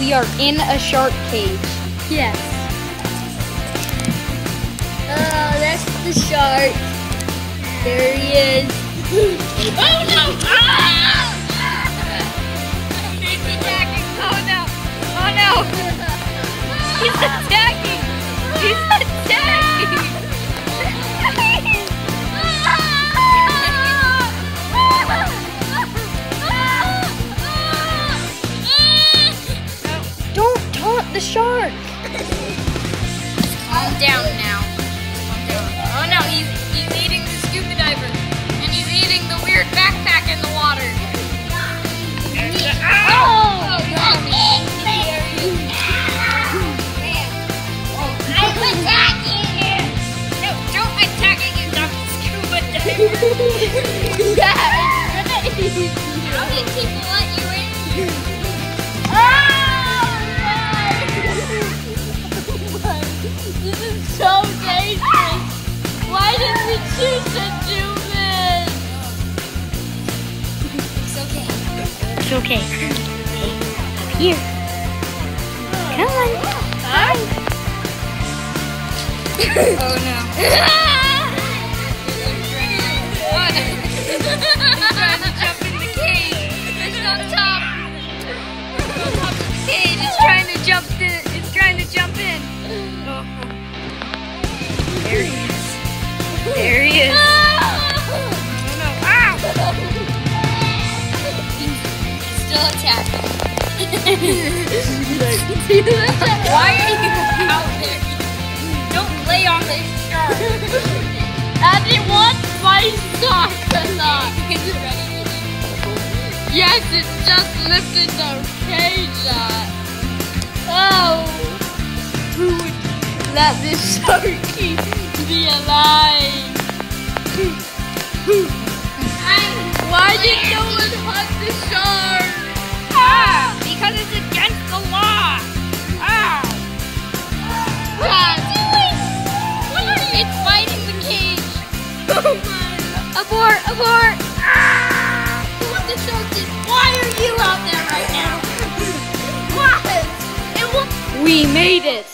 We are in a shark cage. Yes. Oh, that's the shark. There he is. Oh no! Ah! He's attacking. Oh no! Oh no! He's attacking! He's attacking! Don't taunt the shark! Calm down now. Calm down. Oh no, he's eating the scuba diver. And he's eating the weird backpack in the water. Oh! I'm attacking him! No, don't attack it, you dumb scuba diver! How did people let you in? Oh, no! This is so dangerous! Why did we choose to do this? It's okay. It's okay. Okay, up here. Come on. Hi. Oh no. Oh no. He's trying to jump in the cage. It's on top. It's on top of the cage. It's trying to jump in. It's trying to jump in. Oh. There he is. There he is. Oh no. Ow! He's still attacking. Why are you out there? Don't lay on this shark. And it wants my sock or not. Is it ready to leave? Yes, it just lifted the cage up. Oh, who would let this sharky be alive? Why did no one hunt the shark? Ah, because it's against the law. Ah. What are you doing? What are you? It's fighting the cage. Oh my. Abort, abort. Ah. What the shark did? Why are you out there right now? What? It will. We made it.